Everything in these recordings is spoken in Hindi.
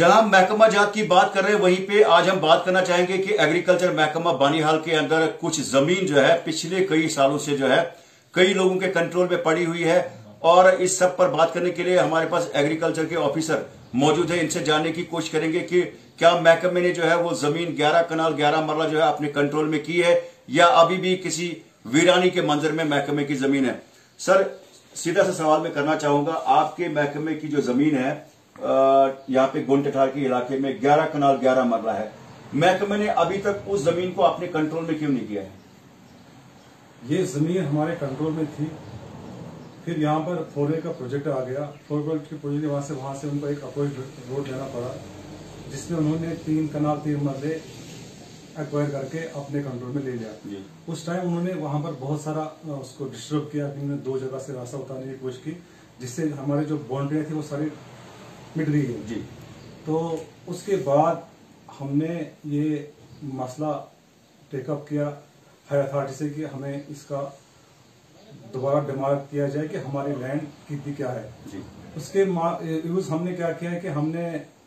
जहां महकमा जात की बात कर रहे हैं वहीं पे आज हम बात करना चाहेंगे कि एग्रीकल्चर महकमा बानीहाल के अंदर कुछ जमीन जो है पिछले कई सालों से जो है कई लोगों के कंट्रोल में पड़ी हुई है। और इस सब पर बात करने के लिए हमारे पास एग्रीकल्चर के ऑफिसर मौजूद है। इनसे जानने की कोशिश करेंगे कि क्या महकमे ने जो है वो जमीन 11 कनाल 11 मरला जो है अपने कंट्रोल में की है या अभी भी किसी वीरानी के मंजर में महकमे की जमीन है। सर, सीधा सा सवाल मैं करना चाहूंगा, आपके महकमे की जो जमीन है यहाँ पे गुंटठार के इलाके में 11 कनाल 11 मरला है, महकमे ने अभी तक उस जमीन को अपने कंट्रोल में क्यों नहीं किया है? ये जमीन हमारे कंट्रोल में थी, फिर यहाँ पर फोरवे का प्रोजेक्ट आ गया। फोरवे के प्रोजेक्ट वहां से उनको एक अप्रोच रोड लेना पड़ा, जिसमें उन्होंने 3 कनाल 3 मरले एक्वायर करके अपने कंट्रोल में ले लिया। उस टाइम उन्होंने वहां पर बहुत सारा उसको डिस्टर्ब किया, उन्होंने 2 जगह से रास्ता उतारने की कोशिश की, जिससे हमारे जो बाउंड्रियां थी वो सारी मिट गई है जी। तो उसके बाद हमने ये मसला टेकअप किया हाई अथॉरिटी से कि हमें इसका दोबारा डिमार्क किया जाए कि हमारी लैंड कितनी क्या है जी। उसके यूज हमने क्या किया है कि हमने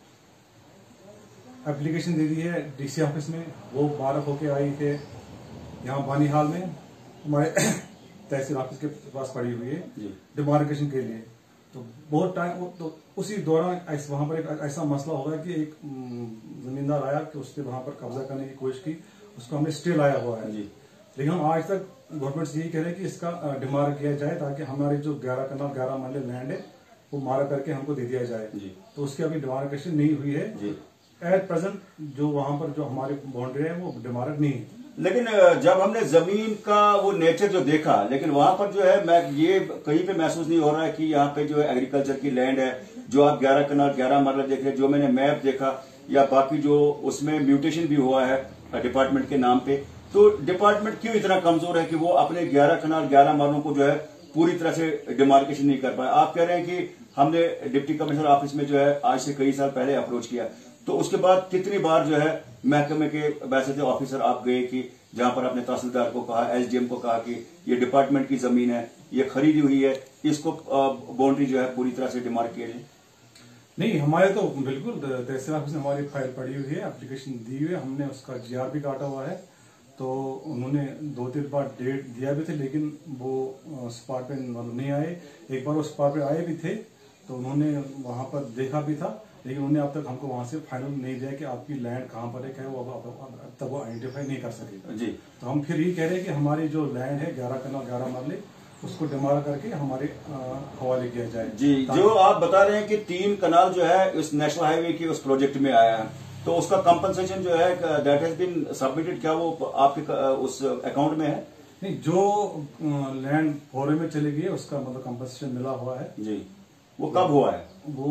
एप्लीकेशन दे दी है डीसी ऑफिस में, वो मार्क होके आई थे यहाँ बानीहाल में हमारे तहसील ऑफिस के पास पड़ी हुई है डिमार्केशन के लिए। तो बहुत टाइम तो उसी दौरान वहां पर एक ऐसा मसला होगा कि एक जमींदार आया कि उसने वहां पर कब्जा करने की कोशिश की, उसको हमने स्टे लाया हुआ है जी। लेकिन हम आज तक गवर्नमेंट से यही कह रहे हैं कि इसका डिमार्क किया जाए ताकि हमारी जो 11 कनाल 11 मरले लैंड है वो मार्क करके हमको दे दिया जाए जी। तो उसकी अभी डिमार्केशन नहीं हुई है जी। एट प्रेजेंट जो वहां पर जो हमारी बाउंड्री है वो डिमार्क नहीं है। लेकिन जब हमने जमीन का वो नेचर जो देखा, लेकिन वहां पर जो है मैं ये कहीं पे महसूस नहीं हो रहा है कि यहाँ पे जो है एग्रीकल्चर की लैंड है, जो आप 11 कनाल 11 मरला देख रहे हैं, जो मैंने मैप देखा या बाकी जो उसमें म्यूटेशन भी हुआ है डिपार्टमेंट के नाम पे, तो डिपार्टमेंट क्यों इतना कमजोर है कि वो अपने 11 कनाल 11 मरलों को जो है पूरी तरह से डिमार्केशन नहीं कर पाए? आप कह रहे हैं कि हमने डिप्टी कमिश्नर ऑफिस में जो है आज से कई साल पहले अप्रोच किया, तो उसके बाद कितनी बार जो है महकमे के वैसे ऑफिसर आप गए कि जहां पर आपने तहसीलदार को कहा, एसडीएम को कहा कि ये डिपार्टमेंट की जमीन है, ये खरीदी हुई है, इसको बाउंड्री जो है पूरी तरह से डिमार्क किया जाए? नहीं, हमारे तो बिल्कुल तहसील ऑफिस में हमारी फाइल पड़ी हुई है, एप्लीकेशन दी हुई है, हमने उसका जीआर भी काटा हुआ है। तो उन्होंने 2-3 बार डेट दिया भी थे, लेकिन वो स्पॉट पे नहीं आए। एक बार वो स्पॉट पे आए भी थे तो उन्होंने वहां पर देखा भी था, लेकिन उन्होंने अब तक हमको वहां से फाइनल नहीं दिया कि आपकी लैंड कहाँ पर है, वो अब तक वो आइडेंटिफाई नहीं कर सके जी। तो हम फिर ये कह रहे हैं कि हमारी जो लैंड है 11 कनाल 11 मरले उसको डिमार्क करके हमारे हवाले किया जाए जी। जो आप बता रहे हैं कि 3 कनाल जो है इस नेशनल हाईवे के उस प्रोजेक्ट में आया है, तो उसका कंपनसेशन जो है दैट हैज बीन सबमिटेड, क्या वो आपके उस अकाउंट में है? नहीं, जो लैंड फोरवे में चली गई उसका मतलब कंपनसेशन मिला हुआ है जी। वो कब हुआ है? वो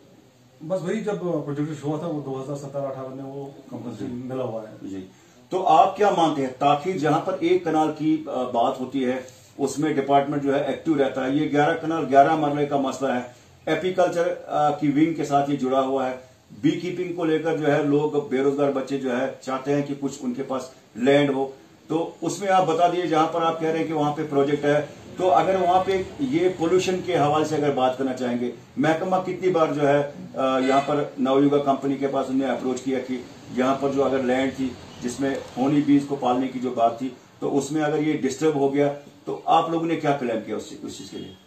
बस वही जब प्रोजेक्ट शुरू हुआ था वो 2017-18 में वो कंपनसेशन मिला हुआ है जी। तो आप क्या मानते हैं, ताकि जहां पर 1 कनाल की बात होती है उसमें डिपार्टमेंट जो है एक्टिव रहता है, ये 11 कनाल 11 मरले का मसला है, एपीकल्चर की विंग के साथ ये जुड़ा हुआ है, बी कीपिंग को लेकर जो है लोग बेरोजगार बच्चे जो है चाहते हैं कि कुछ उनके पास लैंड हो, तो उसमें आप बता दिए जहां पर आप कह रहे हैं कि वहां पे प्रोजेक्ट है, तो अगर वहां पे ये पोल्यूशन के हवाले से अगर बात करना चाहेंगे, महकमा कितनी बार जो है यहाँ पर नवयुगा कंपनी के पास उन्हें अप्रोच किया कि यहाँ पर जो अगर लैंड थी जिसमें होनी बीज को पालने की जो बात थी, तो उसमें अगर ये डिस्टर्ब हो गया तो आप लोगों ने क्या क्लेम किया उस चीज के लिए?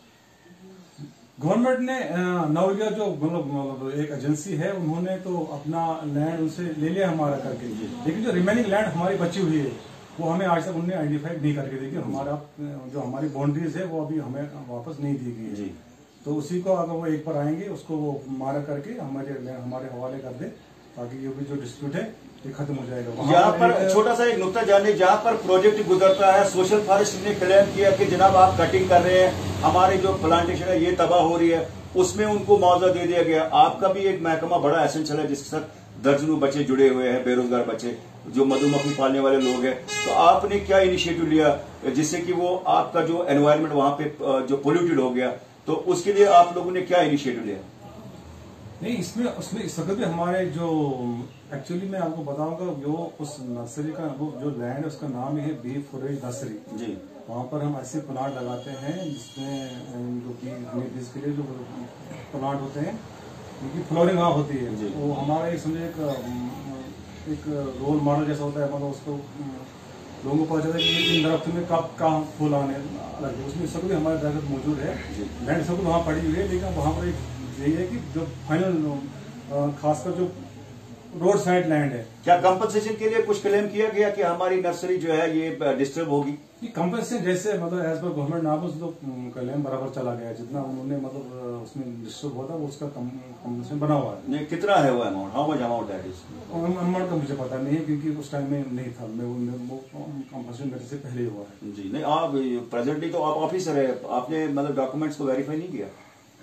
गवर्नमेंट ने नवयुगा जो मतलब एक एजेंसी है, उन्होंने तो अपना लैंड उनसे ले लिया हमारा करके, लेकिन जो रिमेनिंग लैंड हमारी बची हुई है वो हमें आज तक उन्होंने आइडेंटिफाई नहीं करके दी कि हमारा जो हमारी बाउंड्रीज है वो अभी हमें वापस नहीं दी गई है। तो उसी को अगर वो एक बार आएंगे उसको वो मारा करके हमारे हवाले कर दे, ताकि ये भी जो डिस्प्यूट है ये खत्म हो जाएगा। यहाँ पर छोटा सा एक नुक्ता जाने, जहाँ पर प्रोजेक्ट गुजरता है, सोशल फॉरेस्ट ने क्लेम किया कि जनाब आप कटिंग कर रहे हैं, हमारी जो प्लांटेशन है ये तबाह हो रही है, उसमें उनको मुआवजा दे दिया गया। आपका भी एक महकमा बड़ा एसेंशियल है जिसके साथ दर्जनों बच्चे जुड़े हुए हैं, बेरोजगार बच्चे जो मधुमक्खी पालने वाले लोग हैं, तो आपने क्या इनिशिएटिव लिया जिससे कि वो आपका जो एनवायरमेंट वहां पे जो पोल्यूटेड हो गया, तो उसके लिए आप लोगों ने क्या इनिशिएटिव लिया? नहीं, उसमें इस वक्त भी हमारे जो एक्चुअली मैं आपको बताऊंगा, जो उस नर्सरी का वो जो लैंड है उसका नाम है बी फॉरेस्ट नर्सरी जी। वहाँ पर हम ऐसे प्लांट लगाते हैं जिसमें जो कि हनी बीज के लिए जो प्लांट होते हैं क्योंकि फ्लोरिंग वहाँ होती है, जी। वो हमारे समझे एक रोल मॉडल जैसा होता है, मतलब उसको लोगों को पता चलता है कि इन दरख्त में कब कहाँ फूल आने लगे, उसमें सब भी हमारे दरख्त मौजूद है, लैंड सब वहाँ पड़ी हुई है। लेकिन वहाँ पर एक यही है कि जो फाइनल खासकर जो रोड साइड लैंड है, क्या कंपनसेशन के लिए कुछ क्लेम किया गया कि हमारी नर्सरी जो है ये डिस्टर्ब होगी? कि कंपनसेशन जैसे मतलब एज पर गवर्नमेंट नॉर्म्स तो क्लेम बराबर चला गया, जितना उन्होंने मतलब उसमें डिस्टर्ब हुआ था वो उसका कंपनसेशन बना हुआ है। नहीं, कितना है वो amount? How much amount that is? Amount का मुझे पता नहीं है क्योंकि उस टाइम में नहीं था, वो कंपनसेशन मेरे से पहले ही हुआ है। जी नहीं, आप प्रेजेंटली तो आप ऑफिसर है, आपने मतलब डॉक्यूमेंट्स को वेरीफाई नहीं किया?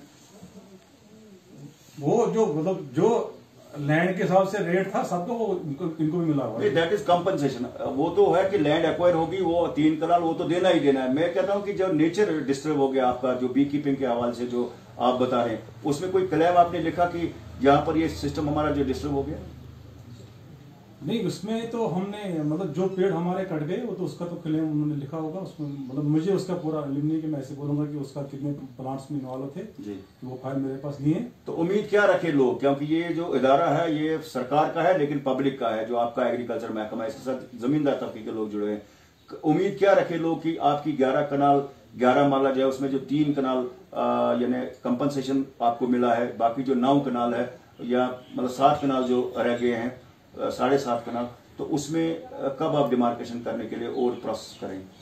वो जो मतलब जो लैंड के हिसाब से रेट था सबको वो इनको भी मिला हुआ है। That is compensation. वो तो है कि लैंड एक्वायर होगी, वो 3 कनाल वो तो देना ही देना है। मैं कहता हूं कि जो नेचर डिस्टर्ब हो गया आपका, जो बी कीपिंग के हवाले से जो आप बता रहे हैं, उसमें कोई क्लेम आपने लिखा कि यहाँ पर ये सिस्टम हमारा जो डिस्टर्ब हो गया? नहीं, उसमें तो हमने मतलब जो पेड़ हमारे कट गए वो तो उसका तो क्लेम उन्होंने लिखा होगा उसमें, मतलब मुझे उसका पूरा इल्म नहीं कि मैं ऐसे बोलूंगा कि उसका कितने प्लांट्स में इन्वॉल्व थे जी, वो फाइल मेरे पास नहीं है। तो उम्मीद क्या रखे लोग, क्योंकि ये जो इदारा है ये सरकार का है लेकिन पब्लिक का है, जो आपका एग्रीकल्चर महकमा है, इसके साथ जमींदार तबके के लोग जुड़े हैं। उम्मीद क्या रखे लोग कि आपकी 11 कनाल 11 माला जो है उसमें जो 3 कनाल यानी कंपनसेशन आपको मिला है, बाकी जो 9 कनाल है या मतलब 7 कनाल जो रह गए हैं, 7.5 कनाल, तो उसमें कब आप डिमार्केशन करने के लिए और प्रोसेस करेंगे?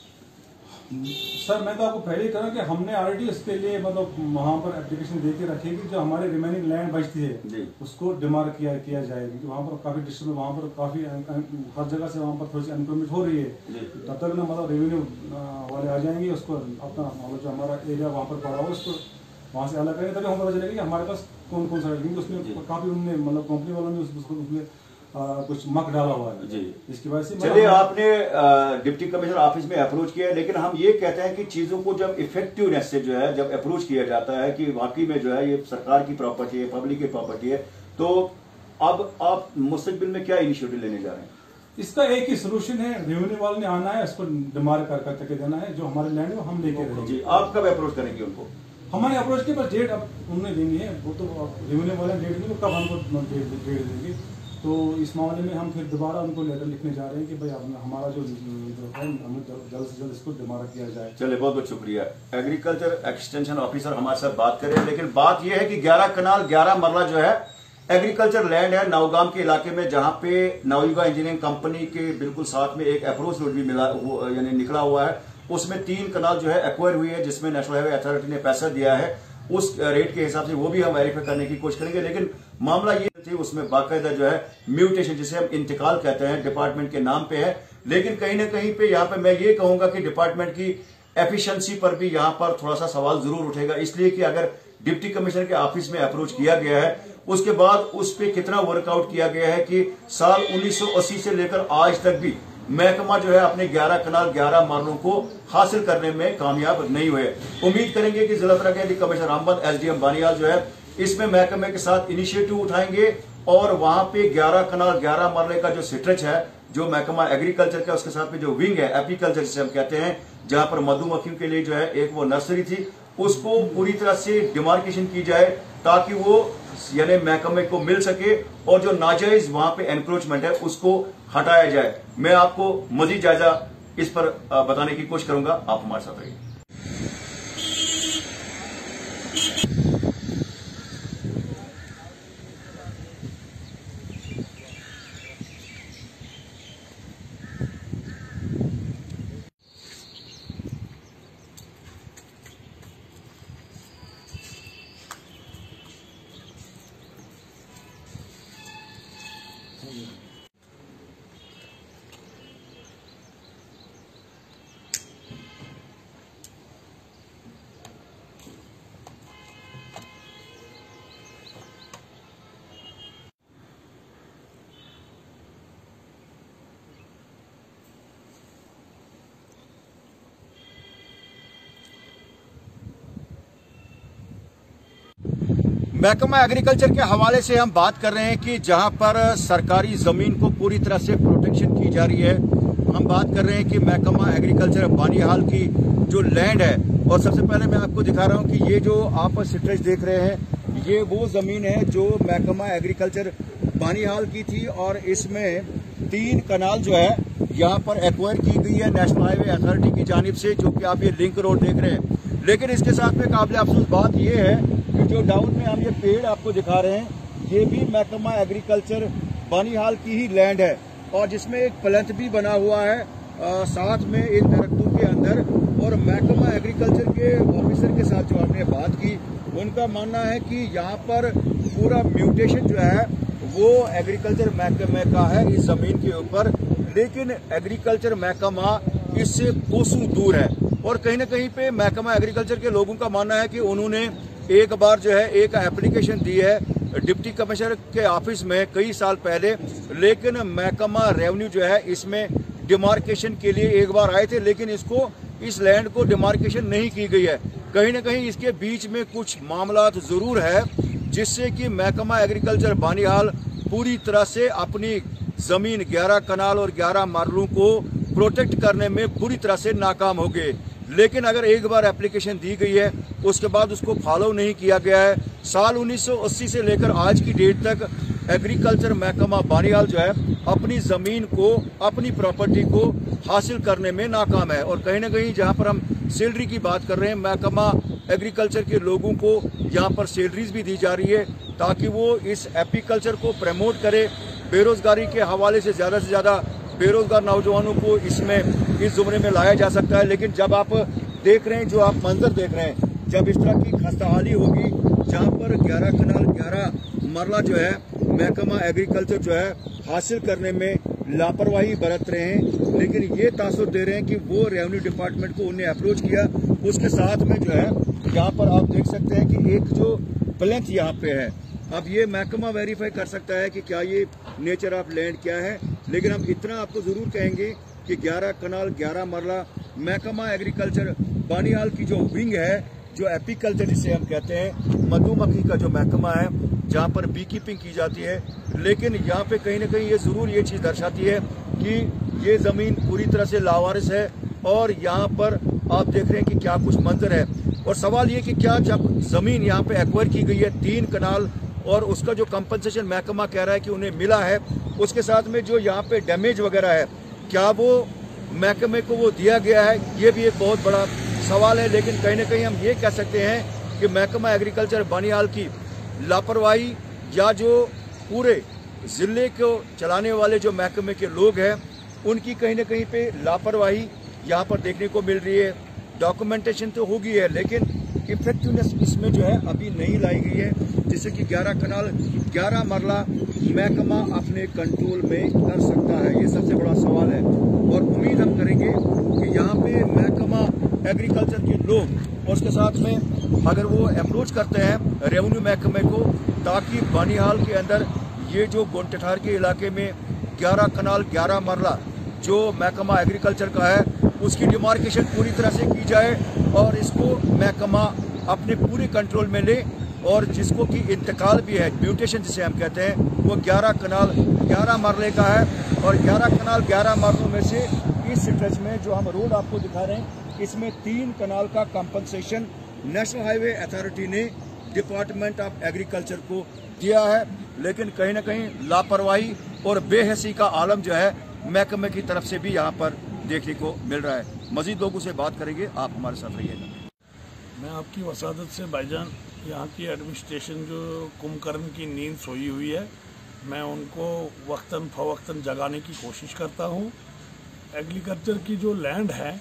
सर मैं तो आपको पहले ही कहा कि हमने ऑलरेडी उसके लिए मतलब वहाँ पर एप्लीकेशन दे के रखी है कि जो हमारे रिमेनिंग लैंड बचती है उसको डिमार्क किया जाए, क्योंकि वहाँ पर काफी डिस्ट्रिक्ट, वहाँ पर काफी हर जगह से वहाँ पर थोड़ी सी अनकम्प्लीट हो रही है। तब तक ना मतलब रेवेन्यू वाले आ जाएंगे, उसको अपना मतलब जो हमारा एरिया वहाँ पर पड़ा हो उसको वहाँ से अलग करेंगे, तभी हमें पता चलेगा कि हमारे पास कौन कौन सा, क्योंकि उसमें काफी उन्होंने मतलब कंपनी वालों ने उसमें कुछ मक डाला हुआ है जी। इसकी वजह से चलिए, आपने डिप्टी कमिश्नर ऑफिस में अप्रोच किया है, लेकिन हम ये कहते हैं कि चीजों को जब इफेक्टिवनेस से जो है जब अप्रोच किया जाता है कि वाकई में जो है ये सरकार की प्रॉपर्टी है, पब्लिक की प्रॉपर्टी है, तो अब आप मुस्तकबिल में क्या इनिशिएटिव लेने जा रहे हैं? इसका एक ही सोल्यूशन है, रेवेन्यू वाले ने आना है, इसको डिमार्क करके देना है, जो हमारे लैंड है हम लेके रहेंगे। जी, आप कब अप्रोच करेंगे उनको? हमारे अप्रोच के पास डेट अब उन्होंने देनी है, वो तो रेवेन्यू वाले डेट देंगे, कब हमको डेट देंगे, तो इस मामले में हम फिर दोबारा उनको लेटर लिखने जा रहे हैं कि भाई हमारा जो है हमें जल्द से जल्द इसको डिमार्क किया जाए। चलिए, बहुत बहुत शुक्रिया। एग्रीकल्चर एक्सटेंशन ऑफिसर हमारे साथ बात करें, लेकिन बात यह है कि 11 कनाल 11 मरला जो है एग्रीकल्चर लैंड है नौगाम के इलाके में, जहां पे नवयुगा इंजीनियरिंग कंपनी के बिल्कुल साथ में एक अप्रोच रोड भी मिला यानी निकला हुआ है, उसमें 3 कनाल जो है एक्वायर हुई है, जिसमें नेशनल हाईवे अथॉरिटी ने पैसा दिया है, उस रेट के हिसाब से वो भी हम वेरीफाई करने की कोशिश करेंगे। लेकिन मामला ये थी उसमें बाकायदा जो है म्यूटेशन, जिसे हम इंतकाल कहते हैं, डिपार्टमेंट के नाम पे है, लेकिन कहीं ना कहीं पे यहाँ पे मैं ये कहूंगा कि डिपार्टमेंट की एफिशिएंसी पर भी यहाँ पर थोड़ा सा सवाल जरूर उठेगा, इसलिए कि अगर डिप्टी कमिश्नर के ऑफिस में अप्रोच किया गया है, उसके बाद उस पर कितना वर्कआउट किया गया है कि साल 1980 से लेकर आज तक भी महकमा जो है अपने 11 कनाल 11 मार्लों को हासिल करने में कामयाब नहीं हुए। उम्मीद करेंगे कि जिला तरक्की कमिश्नर अहमद एसडीएम बानियाल जो है इसमें महकमे के साथ इनिशिएटिव उठाएंगे और वहां पे 11 कनाल 11 मार्ले का जो स्ट्रेच है, जो महकमा एग्रीकल्चर का, उसके साथ में जो विंग है एपीकल्चर जिसे हम कहते हैं, जहां पर मधुमक्खियों के लिए जो है एक वो नर्सरी थी, उसको पूरी तरह से डिमार्केशन की जाए ताकि वो यानी महकमे को मिल सके और जो नाजायज वहां पे एनक्रोचमेंट है उसको हटाया जाए। मैं आपको मजीद जायजा इस पर बताने की कोशिश करूंगा, आप हमारे साथ रहिए। महकमा एग्रीकल्चर के हवाले से हम बात कर रहे हैं कि जहां पर सरकारी जमीन को पूरी तरह से प्रोटेक्शन की जा रही है। हम बात कर रहे हैं कि महकमा एग्रीकल्चर बानिहाल की जो लैंड है, और सबसे पहले मैं आपको दिखा रहा हूं कि ये जो आप स्ट्रेच देख रहे हैं, ये वो जमीन है जो महकमा एग्रीकल्चर बानिहाल की थी और इसमें 3 कनाल जो है यहाँ पर एक्वायर की गई है नेशनल हाईवे अथॉरिटी की जानिब से, जो कि आप ये लिंक रोड देख रहे हैं। लेकिन इसके साथ में काबिल अफसोस बात ये है कि जो डाउन में हम ये पेड़ आपको दिखा रहे हैं, ये भी महकमा एग्रीकल्चर बानिहाल की ही लैंड है और जिसमें एक प्लेंथ भी बना हुआ है साथ में इन दरख्तों के अंदर। और महकमा एग्रीकल्चर के ऑफिसर के साथ जो हमने बात की, उनका मानना है कि यहाँ पर पूरा म्यूटेशन जो है वो एग्रीकल्चर महकमे का है इस जमीन के ऊपर, लेकिन एग्रीकल्चर महकमा इससे कोसों दूर है। और कहीं ना कहीं पे महकमा एग्रीकल्चर के लोगों का मानना है कि उन्होंने एक बार जो है एक एप्लीकेशन दी है डिप्टी कमिश्नर के ऑफिस में कई साल पहले, लेकिन महकमा रेवेन्यू जो है इसमें डिमार्केशन के लिए एक बार आए थे, लेकिन इस लैंड को डिमार्केशन नहीं की गई है। कहीं ना कहीं इसके बीच में कुछ मामलात जरूर है जिससे कि महकमा एग्रीकल्चर बानिहाल पूरी तरह से अपनी जमीन 11 कनाल और 11 मरलों को प्रोटेक्ट करने में पूरी तरह से नाकाम हो गए। लेकिन अगर एक बार एप्लीकेशन दी गई है उसके बाद उसको फॉलो नहीं किया गया है। साल 1980 से लेकर आज की डेट तक एग्रीकल्चर महकमा बानिहाल जो है अपनी जमीन को, अपनी प्रॉपर्टी को हासिल करने में नाकाम है। और कहीं ना कहीं जहां पर हम सैलरी की बात कर रहे हैं, महकमा एग्रीकल्चर के लोगों को यहां पर सैलरीज भी दी जा रही है ताकि वो इस एपीकल्चर को प्रमोट करे। बेरोजगारी के हवाले से ज्यादा बेरोजगार नौजवानों को इस जुमरे में लाया जा सकता है। लेकिन जब आप देख रहे हैं, जो आप मंजर देख रहे हैं, जब इस तरह की खस्ताहाली होगी जहां पर 11 कनाल 11 मरला जो है महकमा एग्रीकल्चर जो है हासिल करने में लापरवाही बरत रहे हैं, लेकिन ये तासुर दे रहे हैं कि वो रेवेन्यू डिपार्टमेंट को उन्हें अप्रोच किया। उसके साथ में जो है यहाँ पर आप देख सकते हैं कि एक जो प्लेंथ यहाँ पे है, अब ये महकमा वेरीफाई कर सकता है कि क्या ये नेचर ऑफ लैंड क्या है, लेकिन हम इतना आपको जरूर कहेंगे कि 11 कनाल 11 मरला महकमा एग्रीकल्चर बानिहाल की जो विंग है, जो एपीकल्चर जिसे हम कहते हैं, मधुमक्खी का जो महकमा है जहाँ पर बी कीपिंग की जाती है। लेकिन यहाँ पे कहीं ना कहीं ये जरूर ये चीज दर्शाती है कि ये जमीन पूरी तरह से लावारिस है और यहाँ पर आप देख रहे हैं कि क्या कुछ मंजर है। और सवाल ये कि क्या जब जमीन यहाँ पे एक्वायर की गई है 3 कनाल और उसका जो कंपनसेशन महकमा कह रहा है कि उन्हें मिला है, उसके साथ में जो यहाँ पे डैमेज वगैरह है क्या वो महकमे को वो दिया गया है, ये भी एक बहुत बड़ा सवाल है। लेकिन कहीं ना कहीं हम ये कह सकते हैं कि महकमा एग्रीकल्चर बानिहाल की लापरवाही या जो पूरे जिले को चलाने वाले जो महकमे के लोग हैं उनकी कहीं ना कहीं पे लापरवाही यहाँ पर देखने को मिल रही है। डॉक्यूमेंटेशन तो होगी है लेकिन इफेक्टिवनेस इसमें जो है अभी नहीं लाई गई है, जिससे कि 11 कनाल 11 मरला महकमा अपने कंट्रोल में कर सकता है। ये सबसे बड़ा सवाल है और उम्मीद हम करेंगे कि यहाँ पे महकमा एग्रीकल्चर के लोग और उसके साथ में अगर वो अप्रोच करते हैं रेवेन्यू महकमे को, ताकि बानिहाल के अंदर ये जो गोंटेठार के इलाके में 11 कनाल 11 मरला जो महकमा एग्रीकल्चर का है उसकी डिमार्केशन पूरी तरह से की जाए और इसको महकमा अपने पूरे कंट्रोल में ले। और जिसको कि इंतकाल भी है, म्यूटेशन जिसे हम कहते हैं, वो 11 कनाल 11 मरले का है। और 11 कनाल 11 मरलों में से इस स्ट्रेच में जो हम रोड आपको दिखा रहे हैं, इसमें 3 कनाल का कंपनसेशन नेशनल हाईवे अथॉरिटी ने डिपार्टमेंट ऑफ एग्रीकल्चर को दिया है। लेकिन कहीं ना कहीं लापरवाही और बेहसी का आलम जो है महकमे की तरफ से भी यहाँ पर देखने को मिल रहा है। मजीद लोगों से बात करेंगे, आप हमारे साथ रहिएगा। मैं आपकी वसादत से भाईजान यहाँ की एडमिनिस्ट्रेशन जो कुंभकर्ण की नींद सोई हुई है, मैं उनको वक्तन फवक्तन जगाने की कोशिश करता हूँ। एग्रीकल्चर की जो लैंड है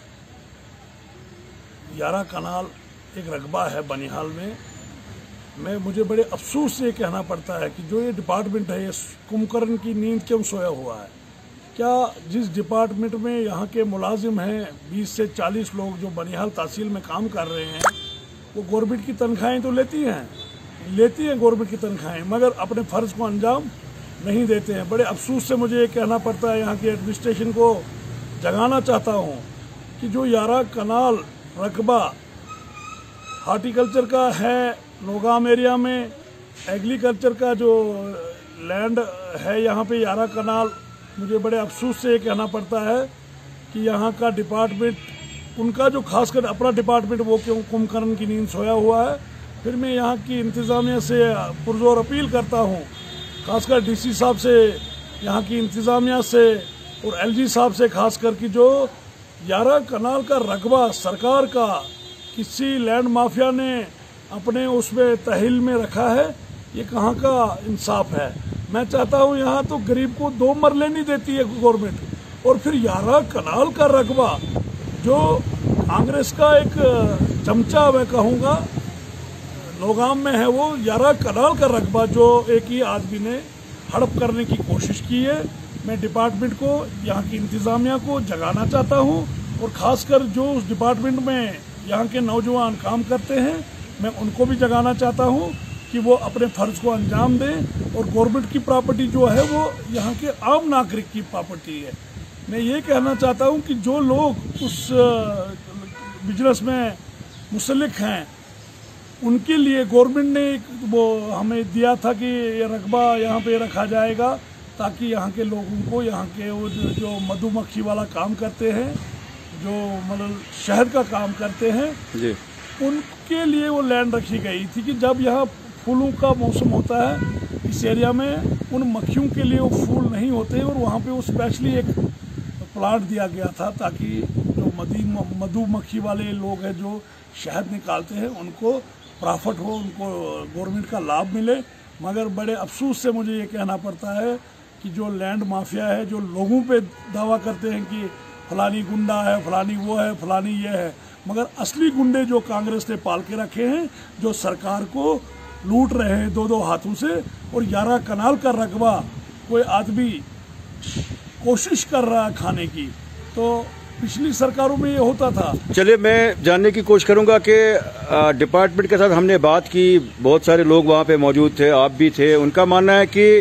11 कनाल एक रकबा है बानिहाल में। मुझे बड़े अफसोस से कहना पड़ता है कि जो ये डिपार्टमेंट है ये कुंभकर्ण की नींद क्यों सोया हुआ है। क्या जिस डिपार्टमेंट में यहाँ के मुलाजिम हैं 20 से 40 लोग जो बानिहाल तहसील में काम कर रहे हैं, वो गवर्नमेंट की तनख्वाहें तो लेती हैं गवर्नमेंट की तनख्वाहें, मगर अपने फर्ज को अंजाम नहीं देते हैं। बड़े अफसोस से मुझे ये कहना पड़ता है, यहाँ की एडमिनिस्ट्रेशन को जगाना चाहता हूँ कि जो 11 कनाल रकबा हार्टिकल्चर का है नौगाम एरिया में, एग्रीकल्चर का जो लैंड है यहाँ पे 11 कनाल, मुझे बड़े अफसोस से ये कहना पड़ता है कि यहाँ का डिपार्टमेंट, उनका जो खासकर अपना डिपार्टमेंट, वो क्यों कुंभकर्ण की नींद सोया हुआ है। फिर मैं यहाँ की इंतज़ामिया से पुरजोर अपील करता हूँ, खासकर डीसी साहब से, यहाँ की इंतज़ामिया से और एलजी साहब से, खासकर कि जो 11 कनाल का रकबा सरकार का किसी लैंड माफिया ने अपने उसमें तहसील में रखा है, ये कहाँ का इंसाफ है। मैं चाहता हूँ यहाँ तो गरीब को 2 मरले नहीं देती है गवर्नमेंट, और फिर 11 कनाल का रकबा जो कांग्रेस का एक चमचा मैं कहूँगा नौगाम में है, वो 11 कनाल का रकबा जो एक ही आदमी ने हड़प करने की कोशिश की है। मैं डिपार्टमेंट को, यहाँ की इंतजामिया को जगाना चाहता हूँ, और खासकर जो उस डिपार्टमेंट में यहाँ के नौजवान काम करते हैं, मैं उनको भी जगाना चाहता हूँ कि वो अपने फर्ज को अंजाम दें। और गवर्नमेंट की प्रॉपर्टी जो है वो यहाँ के आम नागरिक की प्रॉपर्टी है। मैं ये कहना चाहता हूँ कि जो लोग उस बिजनेस में मुसल्लिक हैं, उनके लिए गवर्नमेंट ने वो हमें दिया था कि ये रकबा यहाँ पे रखा जाएगा, ताकि यहाँ के लोगों को, यहाँ के वो जो मधुमक्खी वाला काम करते हैं, जो मतलब शहद का काम करते हैं जी, उनके लिए वो लैंड रखी गई थी कि जब यहाँ फूलों का मौसम होता है इस एरिया में, उन मक्खियों के लिए वो फूल नहीं होते, और वहाँ पे वो स्पेशली एक प्लांट दिया गया था ताकि जो मधुमक्खी वाले लोग हैं जो शहद निकालते हैं उनको प्रॉफिट हो, उनको गवर्नमेंट का लाभ मिले। मगर बड़े अफसोस से मुझे ये कहना पड़ता है कि जो लैंड माफिया है, जो लोगों पे दावा करते हैं कि फलानी गुंडा है, फलानी वो है, फलानी ये है, मगर असली गुंडे जो कांग्रेस ने पाल के रखे हैं, जो सरकार को लूट रहे हैं 2-2 हाथों से। और 11 कनाल का रकबा कोई आदमी कोशिश कर रहा है खाने की, तो पिछली सरकारों में ये होता था। चलिए, मैं जानने की कोशिश करूंगा कि डिपार्टमेंट के साथ हमने बात की, बहुत सारे लोग वहां पे मौजूद थे, आप भी थे। उनका मानना है कि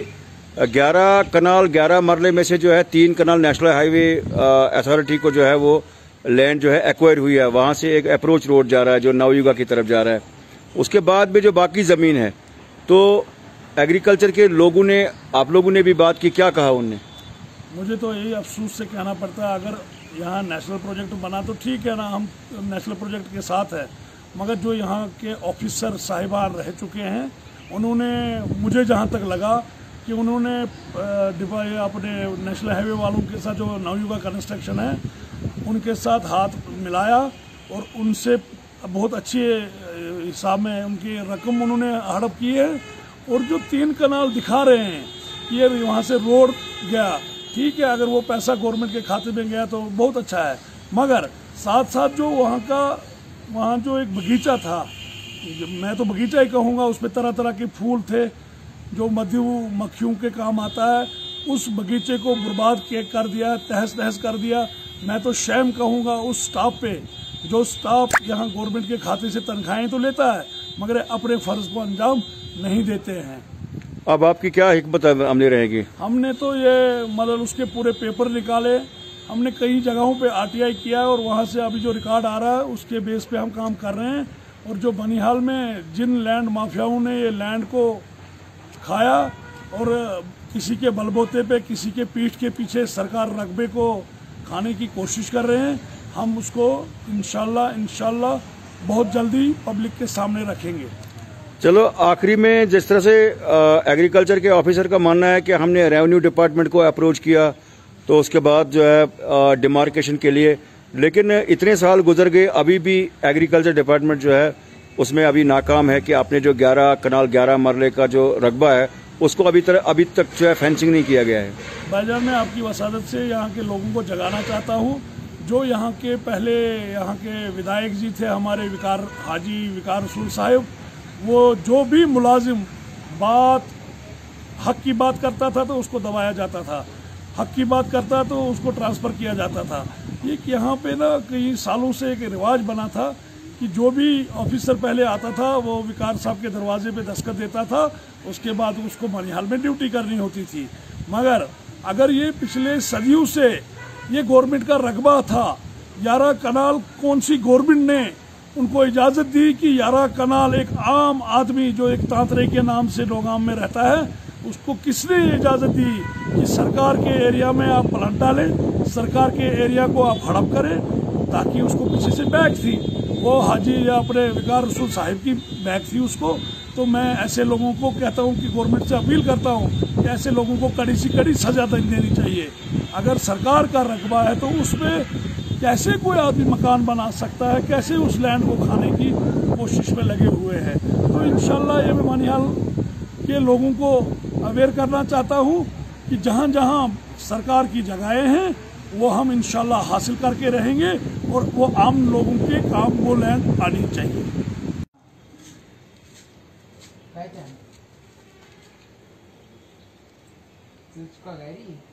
11 कनाल 11 मरले में से जो है 3 कनाल नेशनल हाईवे अथॉरिटी को जो है वो लैंड जो है एक्वायर हुई है, वहां से एक अप्रोच रोड जा रहा है जो नवयुगा की तरफ जा रहा है। उसके बाद में जो बाकी जमीन है, तो एग्रीकल्चर के लोगों ने, आप लोगों ने भी बात की, क्या कहा उनने? मुझे तो यही अफसोस से कहना पड़ता है, अगर यहाँ नेशनल प्रोजेक्ट बना तो ठीक है ना, हम नेशनल प्रोजेक्ट के साथ है, मगर जो यहाँ के ऑफिसर साहिबान रह चुके हैं, उन्होंने, मुझे जहाँ तक लगा कि उन्होंने अपने नेशनल हाईवे वालों के साथ, जो नवयुगा कंस्ट्रक्शन है, उनके साथ हाथ मिलाया और उनसे बहुत अच्छे हिसाब में उनकी रकम उन्होंने हड़प की है। और जो 3 कनाल दिखा रहे हैं, ये वहाँ से रोड गया, ठीक है, अगर वो पैसा गवर्नमेंट के खाते में गया तो बहुत अच्छा है, मगर साथ साथ जो वहाँ जो एक बगीचा था, मैं तो बगीचा ही कहूँगा, उसमें तरह तरह के फूल थे जो मधुमक्खियों के काम आता है, उस बगीचे को बर्बाद कर दिया, तहस नहस कर दिया। मैं तो शैम कहूँगा उस स्टाफ पे, जो स्टाफ यहाँ गवर्नमेंट के खाते से तनख्वाहें तो लेता है मगर अपने फर्ज को अंजाम नहीं देते हैं। अब आपकी क्या हिकमत अमली रहेगी? हमने तो ये मतलब उसके पूरे पेपर निकाले, हमने कई जगहों पे आरटीआई किया है, और वहाँ से अभी जो रिकॉर्ड आ रहा है उसके बेस पे हम काम कर रहे हैं। और जो बनिहाल में जिन लैंड माफियाओं ने ये लैंड को खाया और किसी के बलबोते पे, किसी के पीठ के पीछे सरकार रकबे को खाने की कोशिश कर रहे हैं, हम उसको इंशाल्लाह बहुत जल्दी पब्लिक के सामने रखेंगे। चलो, आखिरी में जिस तरह से एग्रीकल्चर के ऑफिसर का मानना है कि हमने रेवेन्यू डिपार्टमेंट को अप्रोच किया, तो उसके बाद जो है डिमार्केशन के लिए, लेकिन इतने साल गुजर गए, अभी भी एग्रीकल्चर डिपार्टमेंट जो है उसमें अभी नाकाम है कि आपने जो 11 कनाल 11 मरले का जो रकबा है उसको अभी तक जो है फेंसिंग नहीं किया गया है। भाईजान, मैं आपकी वसादत से यहाँ के लोगों को जगाना चाहता हूँ। जो यहाँ के पहले यहाँ के विधायक जी थे हमारे हाजी विकार रसूल साहब, वो जो भी मुलाजिम हक की बात करता था तो उसको दबाया जाता था, हक की बात करता तो उसको ट्रांसफ़र किया जाता था। ये यहाँ पे ना कई सालों से एक रिवाज बना था कि जो भी ऑफिसर पहले आता था वो विकार साहब के दरवाजे पे दस्तखत देता था, उसके बाद उसको बनिहाल में ड्यूटी करनी होती थी। मगर अगर ये पिछले सदियों से ये गवर्नमेंट का रकबा था, 11 कनाल कौन सी गवर्नमेंट ने उनको इजाज़त दी कि 11 कनाल एक आम आदमी जो एक तांतरे के नाम से नौगाम में रहता है, उसको किसने इजाज़त दी कि सरकार के एरिया में आप प्लांट डालें, सरकार के एरिया को आप हड़प करें? ताकि उसको पीछे से बैग थी, वो हाजी या अपने विकार रसूल साहिब की बैग थी उसको। तो मैं ऐसे लोगों को कहता हूँ कि गवर्नमेंट से अपील करता हूँ कि ऐसे लोगों को कड़ी से कड़ी सजा देनी चाहिए। अगर सरकार का रकबा है तो उसमें कैसे कोई आदमी मकान बना सकता है, कैसे उस लैंड को खाने की कोशिश में लगे हुए हैं। तो इंशाल्लाह ये मैं बानिहाल के लोगों को अवेयर करना चाहता हूँ कि जहाँ जहाँ सरकार की जगहें हैं वो हम इंशाल्लाह हासिल करके रहेंगे और वो आम लोगों के काम वो लैंड आनी चाहिए। काय सुचका गैरी